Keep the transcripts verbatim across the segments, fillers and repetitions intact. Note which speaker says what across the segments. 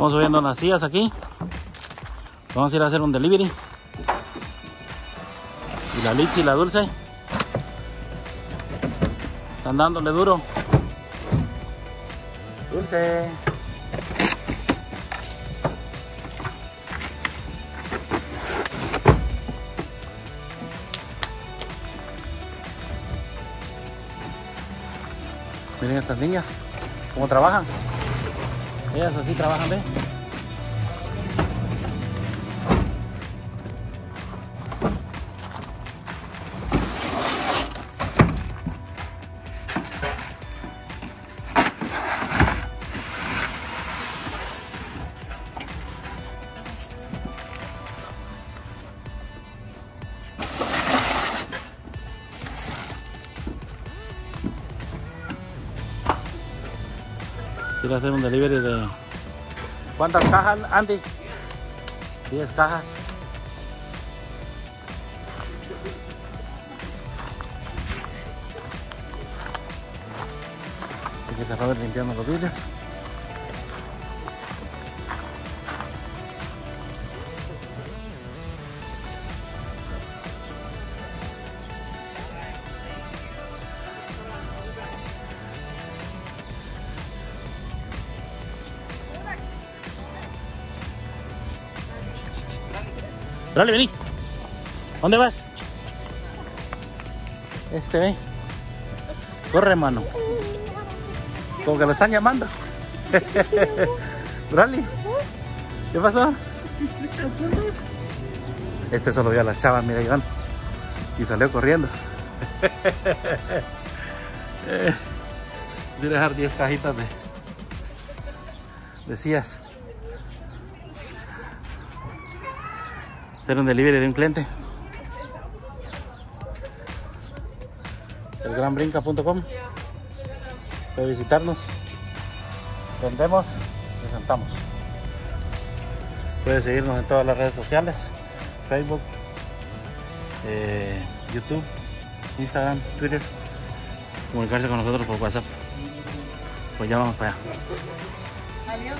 Speaker 1: Estamos subiendo las sillas aquí. Vamos a ir a hacer un delivery. Y la Litz y la Dulce están dándole duro. Dulce. Miren estas niñas, cómo trabajan. Ellas así trabajan, ¿ve? Quiero hacer un delivery de... ¿Cuántas cajas, Andy? diez cajas. Hay que cerrar limpiando los vidrios. Dale, vení. ¿Dónde vas? Este, ve. Corre, mano. Como que lo están llamando. Bradley, ¿qué pasó? Este solo vio a las chavas, mira, Iván. Y salió corriendo. Voy a dejar diez cajitas de, de sillas. Hacer un delivery de un cliente. el gran brinca punto com. Puede visitarnos. Vendemos, presentamos. Puede seguirnos en todas las redes sociales: Facebook, eh, YouTube, Instagram, Twitter. Comunicarse con nosotros por WhatsApp. Pues ya vamos para allá.
Speaker 2: Adiós.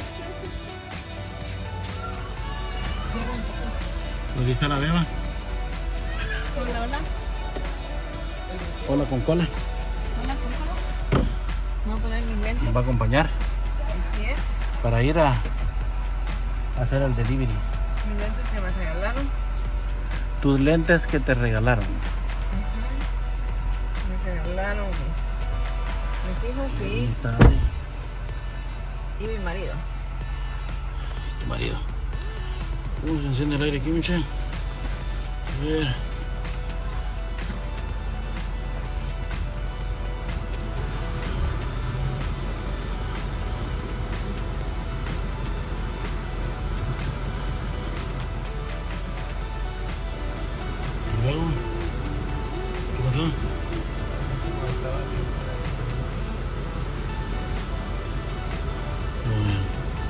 Speaker 1: Aquí está la beba.
Speaker 2: Hola, hola.
Speaker 1: Hola con cola.
Speaker 2: Hola, con cola. Voy a poner mis lentes.
Speaker 1: Nos va a acompañar.
Speaker 2: Así es.
Speaker 1: Para ir a, a hacer el delivery.
Speaker 2: Mis lentes que me regalaron.
Speaker 1: Tus lentes que te regalaron.
Speaker 2: Uh-huh. Me regalaron mis, mis hijos y,
Speaker 1: Ahí está ahí.
Speaker 2: y mi marido.
Speaker 1: Tu marido. ¿Cómo se enciende el aire aquí, mucha? A ver. ¿Y luego? ¿Qué pasó? Muy bien.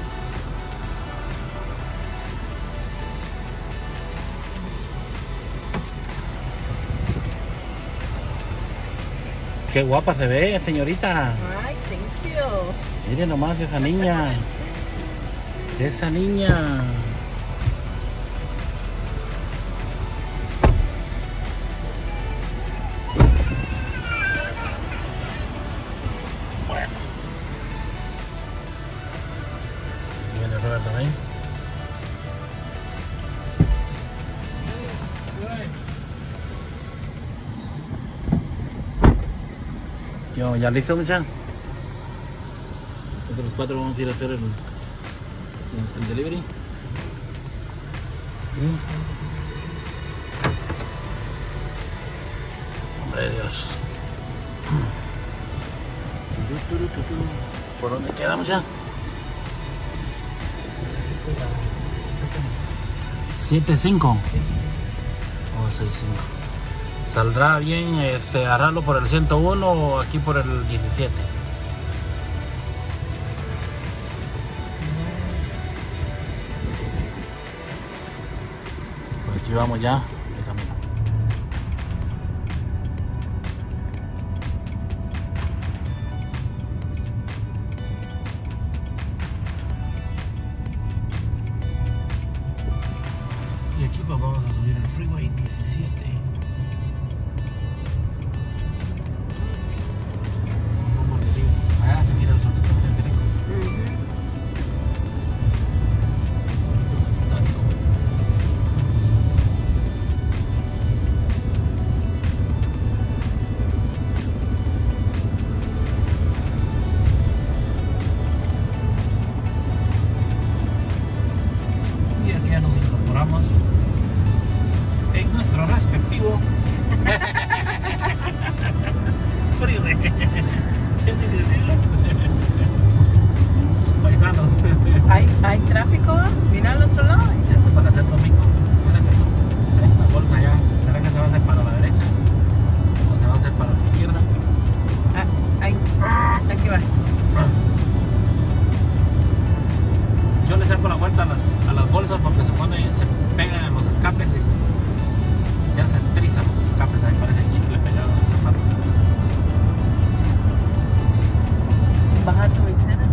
Speaker 1: Qué guapa se ve, señorita.
Speaker 2: Ay, thank you.
Speaker 1: Mire nomás esa niña. Esa niña. Bueno. Viene Robert también. Yo, ¿ya listo, muchachos? Nosotros cuatro vamos a ir a hacer el, el, el delivery. Hombre de Dios. ¿Por dónde queda, muchachos? siete cinco o seis cinco. ¿Saldrá bien este, agarrarlo por el ciento uno o aquí por el diecisiete? Pues aquí vamos ya de camino. pues vamos a subir el Freeway diecisiete. Allá se mira el solito de Perico. Y aquí ya nos incorporamos en nuestro respectivo freeway. Paisano.
Speaker 2: ¿Hay, hay tráfico? Mira al otro lado.
Speaker 1: Esto para hacer domingo. Espérate. Hay una bolsa allá. ¿Será que se va a hacer para la derecha? ¿O se va a hacer para la izquierda?
Speaker 2: Ah, ahí. Aquí va.
Speaker 1: Yo le saco la vuelta a las, a las bolsas porque se pone, se pegan en los escapes y se hacen trizas los escapes. Ahí parece chicle pegado en el zapato.
Speaker 2: Baja tu visera.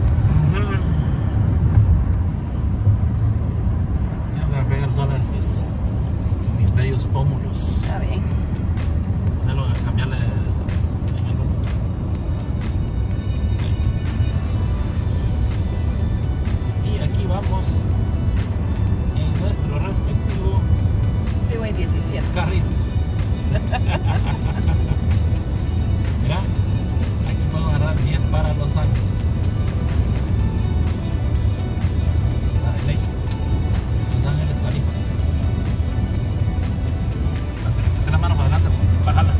Speaker 1: Quiero que me pegue el sol en mis, mis bellos pómulos.
Speaker 2: Está bien.
Speaker 1: De lo de cambiarle en el uno. Y aquí vamos en nuestro respectivo
Speaker 2: Freeway diecisiete.
Speaker 1: carril. Mira, aquí puedo agarrar bien para Los Ángeles. Para L A, Los Ángeles, California. Mete la mano para adelante, pues, bájala.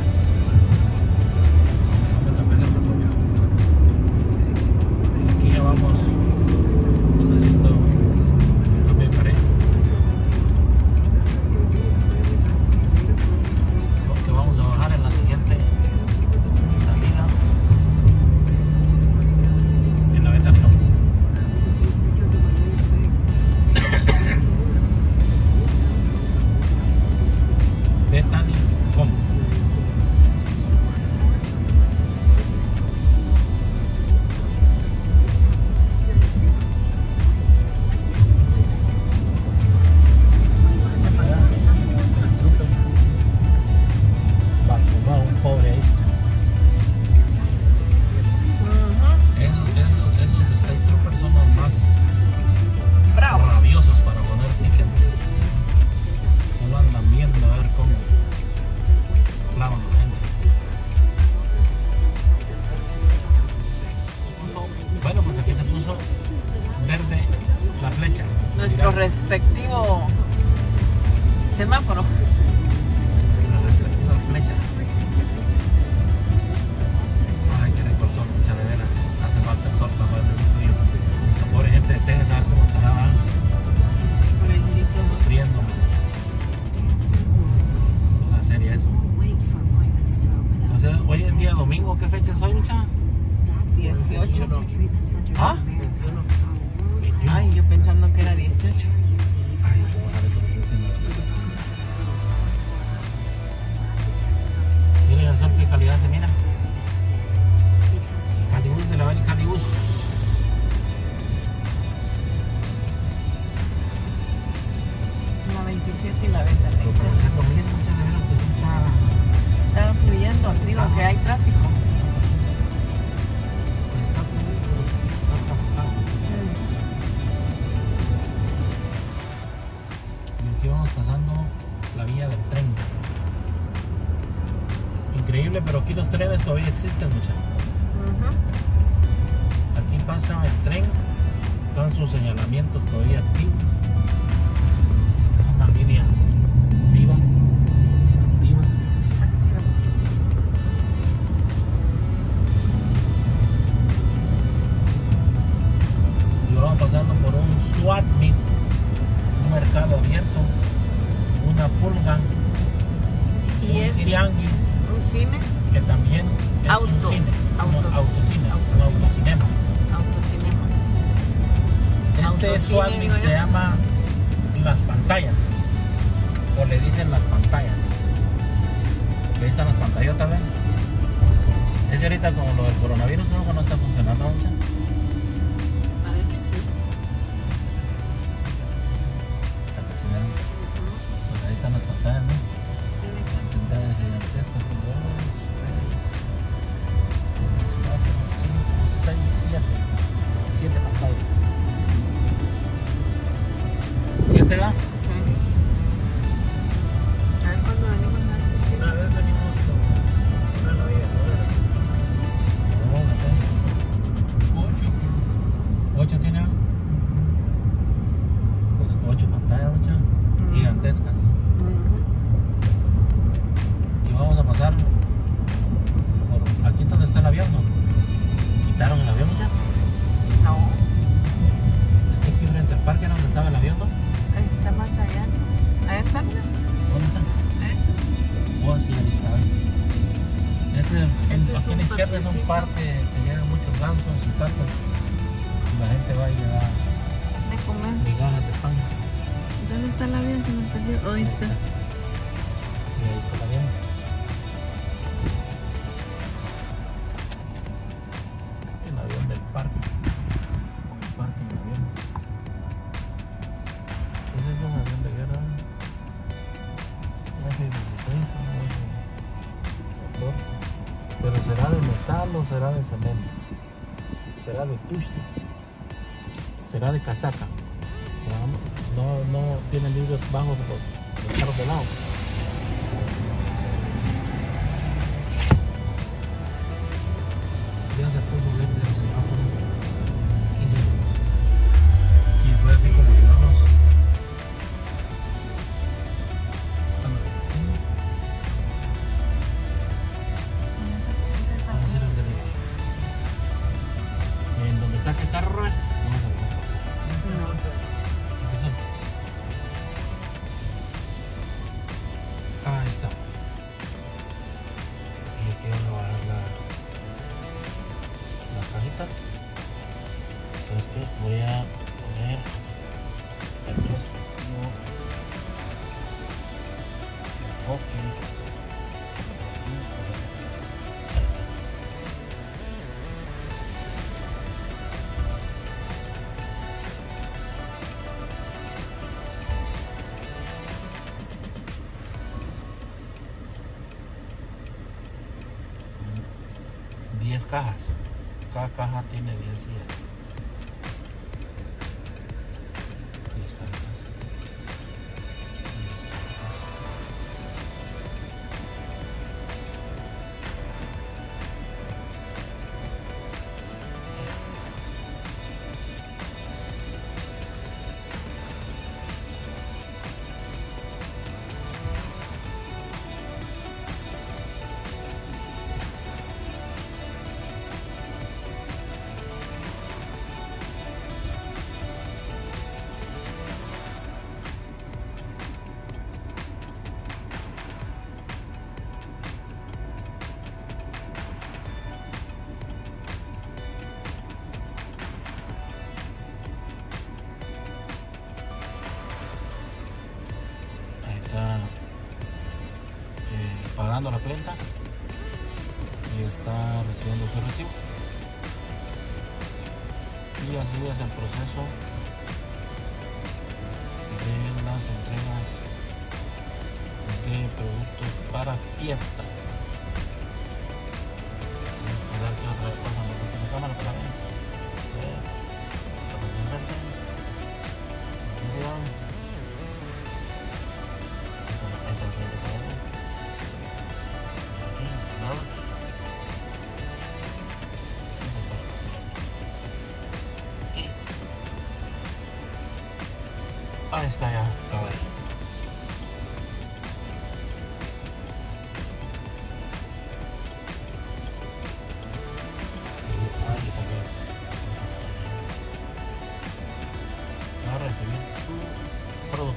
Speaker 1: Aquí ya vamos haciendo cambio de carril. Porque vamos a bajar en la siguiente salida en la Bethany Home. Bethany Home. Va, va un pobre ahí. Esos, esos, esos State Troopers son los más
Speaker 2: Bravo.
Speaker 1: rabiosos para poner ticket. Solo andan viendo a ver cómo clavan la gente. Bueno, pues aquí se puso verde la flecha.
Speaker 2: Nuestro
Speaker 1: Mira,
Speaker 2: respectivo semáforo.
Speaker 1: las respectivas flechas. Ay, qué rico el sol, mucha de veras. Hace falta el sol para poder ver el frío. La pobre gente de Texas, a ver cómo estará, ¿verdad?
Speaker 2: Pobrecito.
Speaker 1: Sufriendo. Cosa seria eso. O sea, hoy es día domingo, ¿qué fecha es hoy, mucha?
Speaker 2: dieciocho.
Speaker 1: ¿Ah?
Speaker 2: Ay, yo pensando que era dieciocho.
Speaker 1: Ay, voy a dejar esto que estoy haciendo. Miren el sol, qué calidad se mira. Calibus de la Valle Calibus.
Speaker 2: La veintisiete y la Bethany.
Speaker 1: Pero para ser domingo, muchas de veras que sí está.
Speaker 2: Está fluyendo, digo
Speaker 1: Ajá.
Speaker 2: que hay tráfico.
Speaker 1: Está fluyendo, está traficado. Y aquí vamos pasando la vía del tren. Increíble, pero aquí los trenes todavía existen, muchachos.
Speaker 2: Ujú.
Speaker 1: Aquí pasa el tren, están sus señalamientos todavía activos. Una línea viva, activa. Y vamos pasando por un SWAT meet, un mercado abierto, una pulga,
Speaker 2: Y
Speaker 1: un
Speaker 2: es
Speaker 1: tianguis,
Speaker 2: un cine,
Speaker 1: que también es
Speaker 2: Auto.
Speaker 1: un cine,
Speaker 2: Auto.
Speaker 1: un autocine, un autocinema.
Speaker 2: autocinema.
Speaker 1: Este
Speaker 2: Autocine,
Speaker 1: SWAT meet
Speaker 2: digo yo.
Speaker 1: se llama Las Pantallas, o le dicen Las Pantallas. Ahí están las pantallotas, ¿ven? Es que ahorita con lo del coronavirus no, no está funcionando mucho.
Speaker 2: A ver que sí.
Speaker 1: Está funcionando. bastante, ¿verdad?
Speaker 2: Sí. A ver cuándo venimos a
Speaker 3: Una vez venimos con una novia nueva.
Speaker 1: No, no sé.
Speaker 3: Ocho.
Speaker 1: ¿Ocho tiene? Pues ocho pantallas, muchachos. Gigantescas. Y vamos a pasar por aquí donde está el avión, ¿no? ¿Quitaron el avión, muchachos?
Speaker 2: No,
Speaker 1: Es que aquí frente al parque era donde estaba el avión, ¿no?
Speaker 2: ahí está más allá. Ahí está, mira.
Speaker 1: ¿Dónde está?
Speaker 2: Ahí
Speaker 1: Oh, sí, ahí está. Este, en-
Speaker 2: Este es
Speaker 1: aquí a
Speaker 2: un
Speaker 1: la izquierda es un
Speaker 2: parquecito.
Speaker 1: parque que llegan muchos gansos y tacos. Y la gente va y le da
Speaker 2: está. De comer.
Speaker 1: migajas de pan.
Speaker 2: ¿Dónde está el avión? Se me perdió. Oh, ahí está.
Speaker 1: Y ahí está el avión. El avión del parque. El parque del avión. Ese es un avión de guerra. F dieciséis, un F catorce. Pero será de metal o será de cemento. Será de tuste. Será de casaca. No, no tiene vidrios bajos los, los carros de lado. Ya se puso verde el semáforo y se y fue así como que vamos a la vecina. Vamos a hacer el derecho. Y en donde está el carro vamos a ver. Ahí está. Y aquí vamos a bajar la, las cajitas. Entonces que voy a poner el teléfono, enfoque. Ahí está. diez cajas. Cada caja tiene diez sillas. diez cajas. diez cajas. Ahí está eh, pagando la cuenta y está recibiendo su recibo. Y así es el proceso de las entregas de productos para fiestas. Así es, a ver qué otra vez pasa en la cámara para ver. A ver, para que inventen. Video. Ahí está el frente para ver. Aquí, dos. Ahí está ya, acaba ahí. Ahí también. Va a recibir su producto.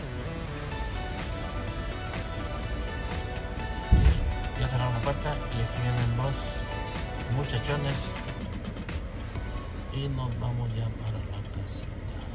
Speaker 1: Y ya cerraron la puerta y aquí vienen los muchachones y nos vamos ya para la casita.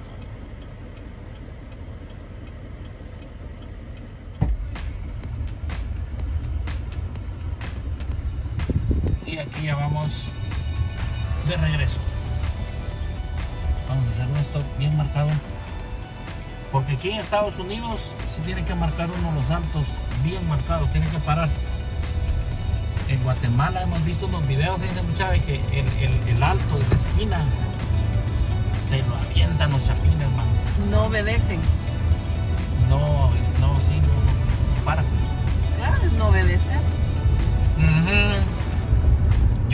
Speaker 1: Y aquí ya vamos de regreso. Vamos a hacer esto bien marcado, porque aquí en Estados Unidos se tiene que marcar uno los altos bien marcados, tiene que parar. En Guatemala hemos visto unos videos, dice mucha vez que el, el, el alto de la esquina se lo avientan los chapines, hermano.
Speaker 2: No obedecen.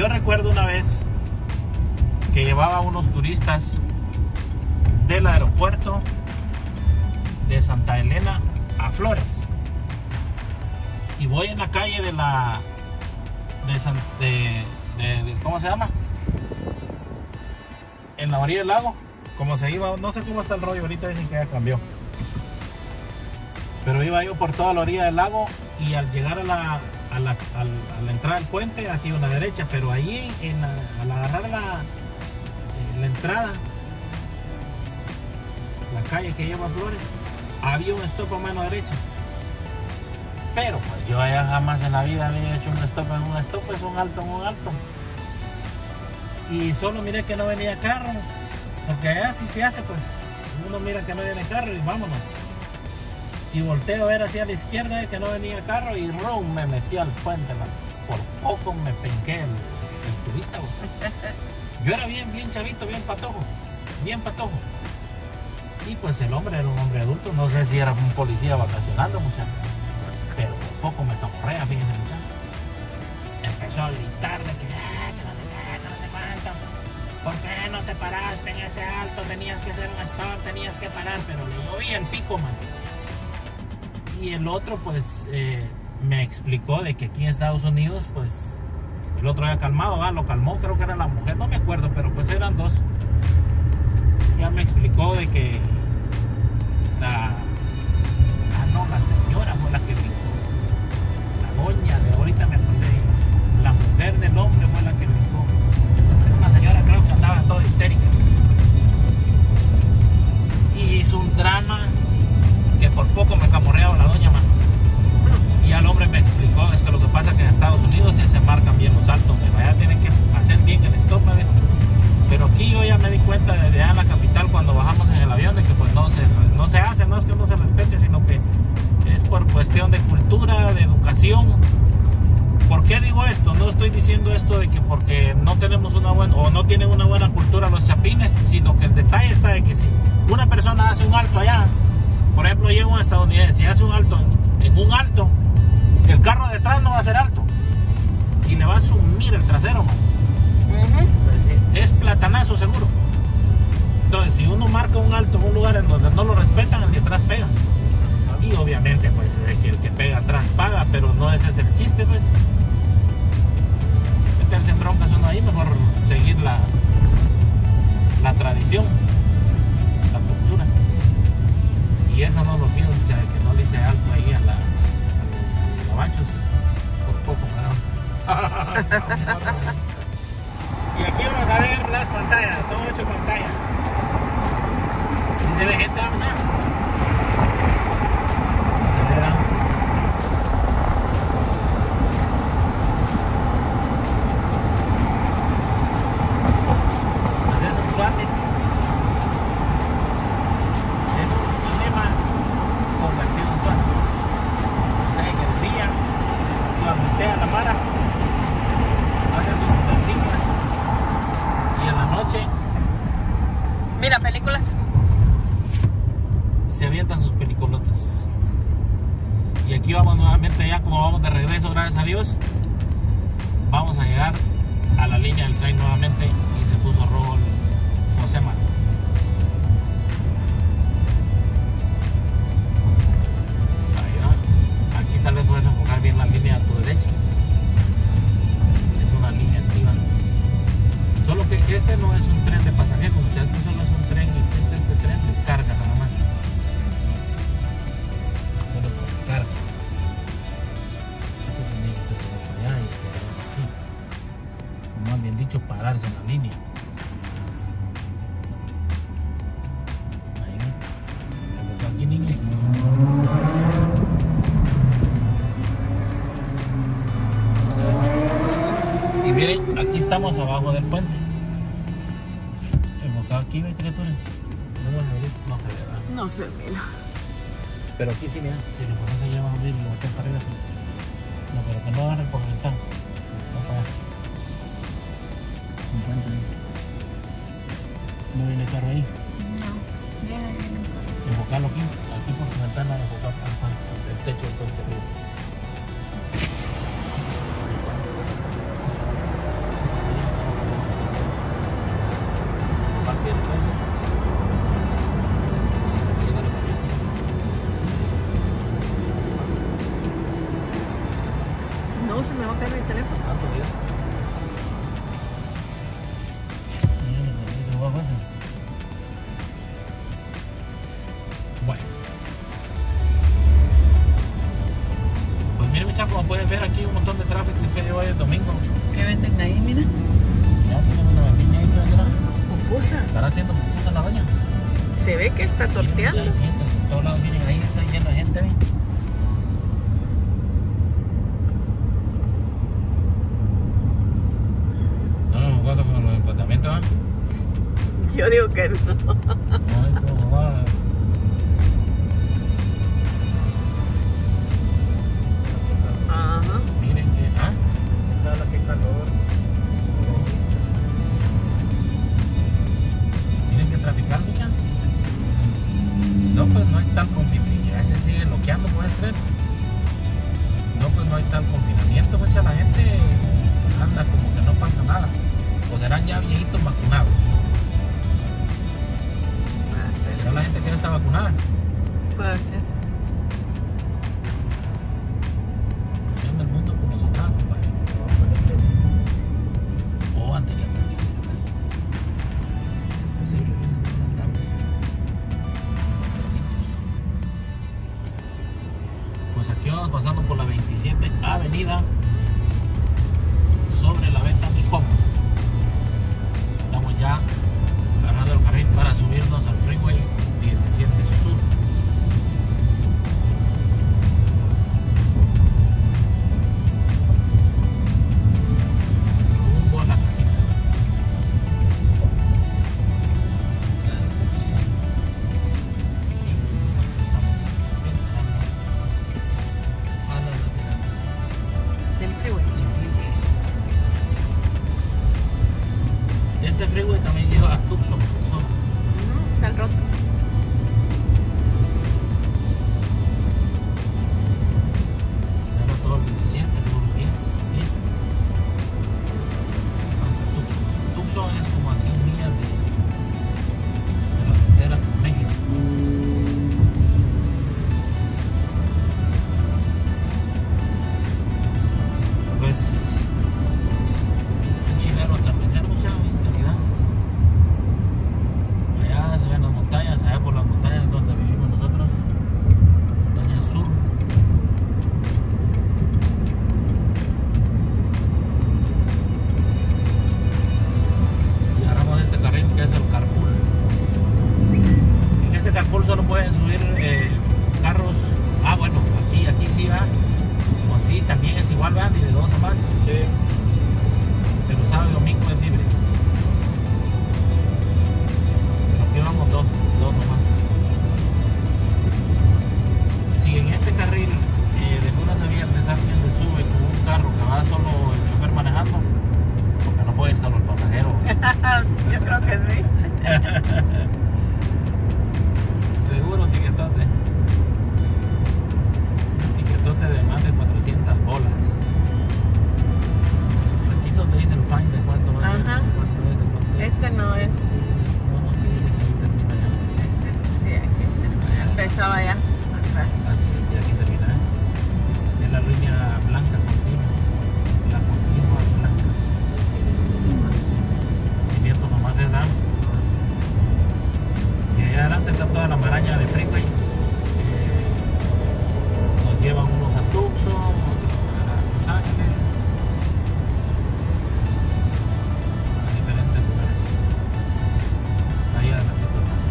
Speaker 1: recuerdo una vez que llevaba a unos turistas del aeropuerto de Santa Elena a Flores. Y voy en la calle de la... De, San, de, de, de ¿cómo se llama? En la orilla del lago. Como se iba, no sé cómo está el rollo, ahorita dicen que ya cambió. Pero iba yo por toda la orilla del lago y al llegar a la, a la, a la, a la entrada del puente hacía una derecha, pero ahí en la, al agarrar la, la entrada, la calle que lleva a Flores, había un stop a mano derecha. Pero pues yo allá jamás en la vida había hecho un stop en un stop, es un alto en un alto. Y solo miré que no venía carro, porque allá sí se hace, pues uno mira que no viene carro y vámonos. Y volteo a ver hacia la izquierda que no venía carro y rum, me metí al puente, man. Por poco me penqué el, el turista, güey. Yo era bien, bien chavito, bien patojo, bien patojo. Y pues el hombre era un hombre adulto, no sé si era un policía vacacionando, muchachos. Pero por poco me camorrea, fíjense, muchachos. Empezó a gritar de que, ah, que no sé qué, que no sé cuánto. ¿Por qué no te paraste en ese alto? Tenías que hacer un stop, tenías que parar, pero le llovía el pico, man. Y el otro pues eh, me explicó de que aquí en Estados Unidos pues el otro había calmado, ¿va? Lo calmó, creo que era la mujer, no me acuerdo, pero pues eran dos. Ya me explicó de que la... Ah, no, la señora fue la que brincó. La doña, de ahorita me acordé. La mujer del hombre fue la que brincó. Era una señora, creo que andaba toda histérica. Y hizo un drama que por poco me camorreaba la doña, man. Y al hombre me explicó, es que lo que pasa es que en Estados Unidos sí se marcan bien los altos, que vaya, tienen que hacer bien el stop, ¿no? Pero aquí yo ya me di cuenta desde allá en la capital cuando bajamos en el avión de que pues no se, no se hace, no es que no se respete, sino que es por cuestión de cultura, de educación. ¿Por qué digo esto? No estoy diciendo esto de que porque no tenemos una buena o no tienen una buena cultura los chapines, sino que el detalle está de que si una persona hace un alto allá, por ejemplo llega un estadounidense y hace un alto en, en un alto, el carro de atrás no va a hacer alto y le va a sumir el trasero, man. Uh-huh. Es platanazo seguro. Entonces si uno marca un alto en un lugar en donde no lo respetan, el de atrás pega. Y obviamente pues que el que pega atrás paga, pero no ese es el chiste, pues. Meterse en broncas uno ahí, mejor seguir la la tradición, la cultura. Y eso no lo pido, mucha, que no le hice alto ahí a la a los gabachos. Por poco, ¿verdad? Y aquí vamos a ver las pantallas, son ocho pantallas. ¿Sí se ve gente, vamos a? Acelera. Pues es un suave. Es un cinema convertido en suave. O sea, que el día suavitea la mara, hace sus películas. Y en la noche
Speaker 2: mira películas,
Speaker 1: se avientan sus pelicolotas. Y aquí vamos nuevamente, ya como vamos de regreso, gracias a Dios, vamos a llegar a la línea del tren nuevamente y se puso rojo el Fosema. Aquí tal vez puedes enfocar bien la línea a tu derecha. Es una línea activa. Solo que este no es un tren de pasajeros, muchachos, este solo es un tren, existe este tren de carga nada más. Solo es para carga. Esto tiene que ser por allá y se va aquí. O más bien dicho, pararse en la línea. Ahí ven. Pero aquí, niña. Y miren, aquí estamos abajo del puente. Enfocado aquí, ¿ves, criatura? No se ve, ¿verdad?
Speaker 2: no sé, mira.
Speaker 1: Pero aquí sí, mira, si lo pones allá abajo, mira, lo botas para arriba así. No, pero que no agarren por el ventana. No para allá. Un puente ahí. ¿No viene el carro ahí?
Speaker 2: No, viene, viene.
Speaker 1: Enfocarlo aquí, aquí por tu ventana, enfocar el techo del puente arriba. ver aquí un montón de tráfico que se lleva hoy el domingo.
Speaker 2: ¿Qué venden ahí, mira?
Speaker 1: Ya tienen una vendimia ahí que vendrá.
Speaker 2: Pupusas.
Speaker 1: Estará haciendo pupusas la doña.
Speaker 2: Se ve que está torteando.
Speaker 1: Miren, mucha fiesta por todos lados, miren, ahí está lleno de gente, ¿ven? No nos jugando con los empatamientos, ¿eh?
Speaker 2: Yo digo que no.
Speaker 1: No, esto va.
Speaker 2: Ajá.
Speaker 1: Miren que. ¿Ah?
Speaker 3: Está la que calor.
Speaker 1: Miren que traficar, mucha. No, pues no hay tal confinamiento. Ya se sigue bloqueando, ¿puedes creer? No, pues no hay tal confinamiento, mucha. La gente anda como que no pasa nada. O serán ya viejitos vacunados.
Speaker 2: Puede
Speaker 1: ¿Será la gente que ya está vacunada?
Speaker 2: ser. Puede ser.
Speaker 1: Cambiando el mundo como si nada, compadre. O anteriormente. Es posible, ¿no? Pues aquí vamos pasando por la veintisiete Avenida sobre la Venta del Fondo. Estamos ya agarrando el carril para subirnos al Freeway diecisiete Sur. Rumbo a la casita. Estamos entrando a la lateral.
Speaker 2: Del freeway.
Speaker 1: Este freeway también lleva a Tucson, Arizona.
Speaker 2: Ujú, está roto.
Speaker 1: Lleva todo el diecisiete, todo el diez, diez. Hasta Tucson. Tucson es como a cien millas de, de la frontera con México. Pues un chileno atardecer, mucha calidad. Allá se ven las montañas, allá por las montañas donde vivimos nosotros, montaña sur. Y agarramos este carril que es el carpool. En este carpool solo pueden subir eh, carros. Ah, bueno, aquí, aquí sí va. O sí, también es igual, ¿verdad? Y de dos o más.
Speaker 3: Sí.
Speaker 1: Pero sábado y domingo es libre. Pero aquí vamos dos, dos o más. Si en este carril eh, de lunes a viernes alguien se sube con un carro que va solo el chofer manejando, porque no puede ir solo el pasajero.
Speaker 2: Yo creo que sí.
Speaker 1: Seguro tiquetote. Un tiquetote de más de cuatrocientas bolas. Aquí donde dice el fine de cuánto va a ser,
Speaker 2: Ajá.
Speaker 1: de cuánto es, de cuánto es.
Speaker 2: Este no es.
Speaker 1: No, no, aquí dice que no termina ya.
Speaker 2: Este sí, aquí empezaba ya atrás.
Speaker 1: Así es, y aquí termina. ¿eh? Es la línea blanca continua. La continua blanca. quinientos nomás es la. Y allá adelante está toda la maraña de freeways. Eh, nos llevan unos a Tucson, otros a Los Ángeles. A diferentes lugares. Ahí adelantito está.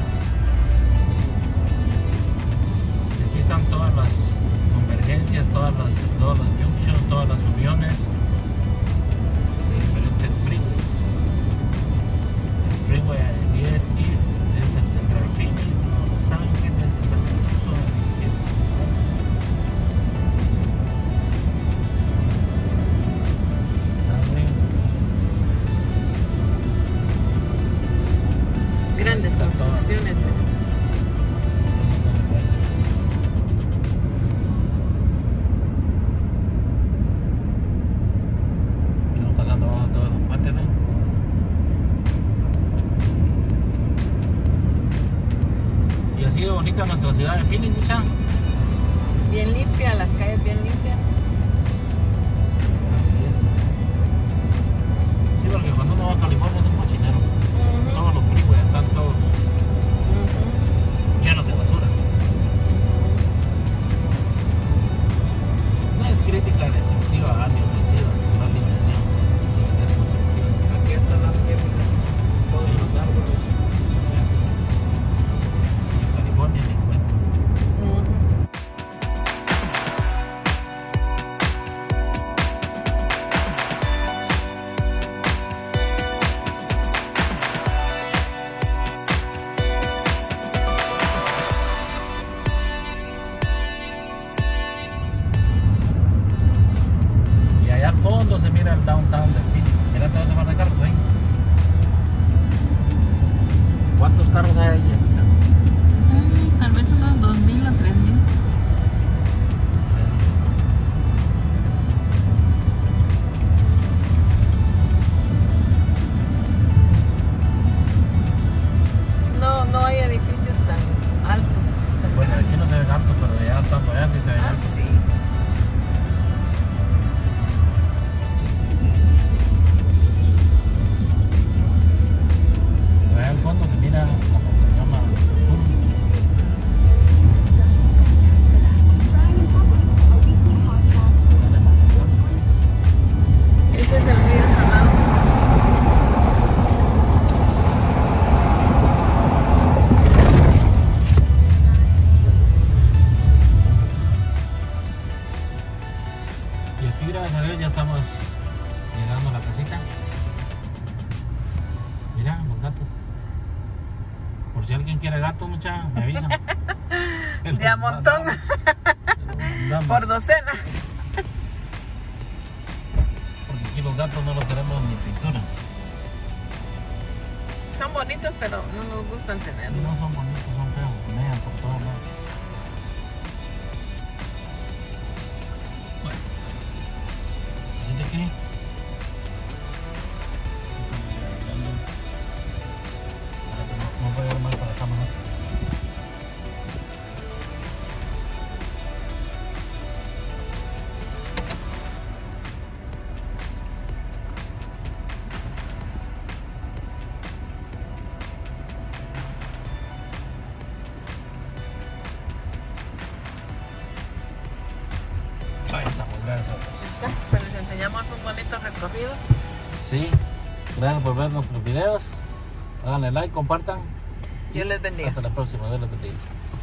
Speaker 1: Y aquí están todas las convergencias, todas las, todas las junctions, todas las uniones de diferentes freeways. El freeway diez East es el Central Phoenix, Los Ángeles, está en Tucson, el diecisiete. Está bien.
Speaker 2: Grandes
Speaker 1: Está todo.
Speaker 2: construcciones. ¿no?
Speaker 1: Un montón de puentes. Estamos pasando abajo de todos los puentes, ¿no? Y así de bonita nuestra ciudad de Phoenix, mucha.
Speaker 2: Bien limpia, las calles bien limpias.
Speaker 1: Así es. Sí, porque cuando uno va a California es un cochinero.
Speaker 2: Ujú,
Speaker 1: Todos los freeways están todos
Speaker 2: ujú.
Speaker 1: llenos de basura. No es crítica destructiva.
Speaker 2: De a montón.
Speaker 1: Damas.
Speaker 2: Por docena.
Speaker 1: Porque aquí los gatos no los queremos ni pintura.
Speaker 2: Son bonitos, pero no nos gustan
Speaker 1: Y
Speaker 2: tenerlos.
Speaker 1: no son bonitos, son feos. Mean por todos lados. Bueno. ¿Sí te quiere? No puede ir mal para acá mejor. Ahí estamos, gracias.
Speaker 2: Ya, pues les enseñamos un bonito recorrido.
Speaker 1: Sí, gracias por ver nuestros videos. Háganle like, compartan.
Speaker 2: Dios les bendiga.
Speaker 1: Hasta la próxima, Dios les bendiga.